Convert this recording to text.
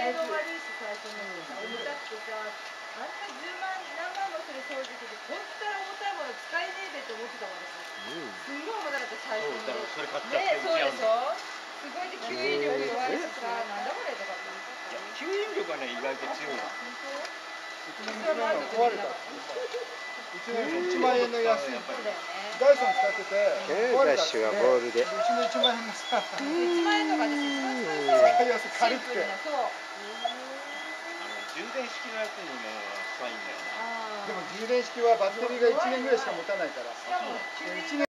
性能悪いし最初の重たくてさ、あんな10万何万もする掃除機でこんな重たいもの使えねえべって思ってたもん私。すんごい重たかった最初に。 それ買っちゃって。 ね、そうでしょ。すごいで吸引力弱いしさ、なんだこれとかって。 吸引力がね意外と強い。 壊れた。うちの1万円の安いダイソン使ってて壊れたって。うちの1万円のさ。 1万円とかです一番使いやすい。 軽くて。 そう。 充電式のやつにもしたいんだよな。 でも充電式はバッテリーが1年ぐらいしか持たないから。 しかも